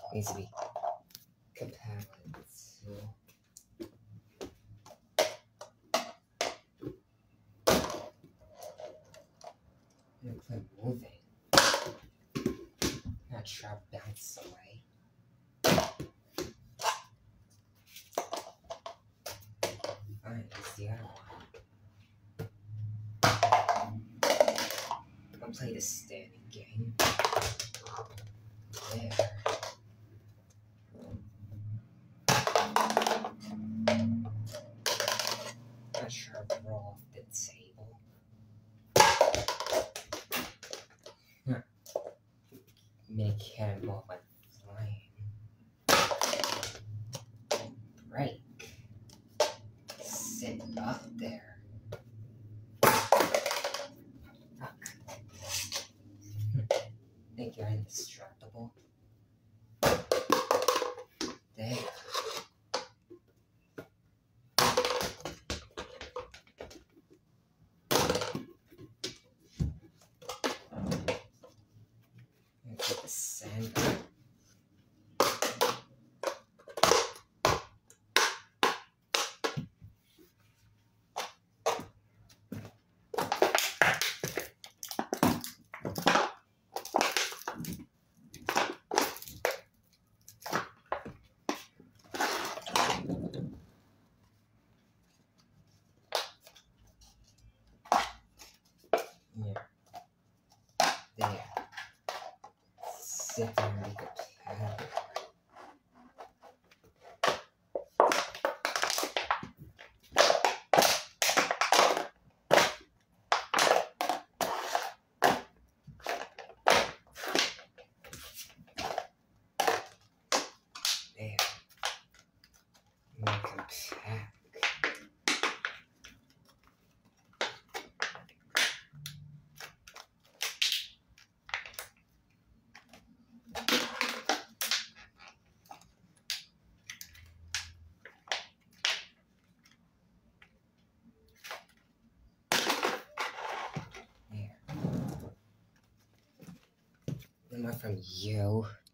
needs to be compatible. So I'm gonna quit moving. That sharp bounce away. Fine, let's the other one. I'll play the standing game. There. That sharp roll off the table. Mini cannonball went flying. Break. Sit up there. Fuck. Think you're indestructible? There. Get the sand. There. Sit there and make a pattern. There. Make a pack. There. No more from you.